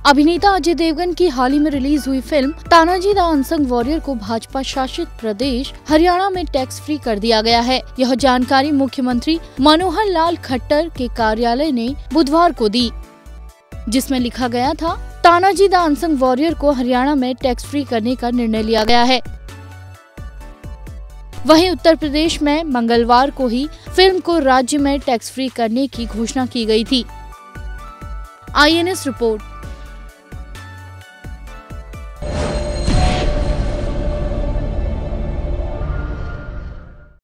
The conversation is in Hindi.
अभिनेता अजय देवगन की हाल ही में रिलीज हुई film Tanaji the unsung warrior को भाजपा शासित प्रदेश हरियाणा में टैक्स फ्री कर दिया गया है। यह जानकारी मुख्यमंत्री मनोहर लाल खट्टर के कार्यालय ने बुधवार को दी, जिसमें लिखा गया था, तानाजी द अनसंग वॉरियर को हरियाणा में टैक्स फ्री करने का निर्णय लिया गया है। वहीं उत्तर प्रदेश में मंगलवार को ही फिल्म को राज्य में टैक्स फ्री करने की घोषणा की गई थी। INS report.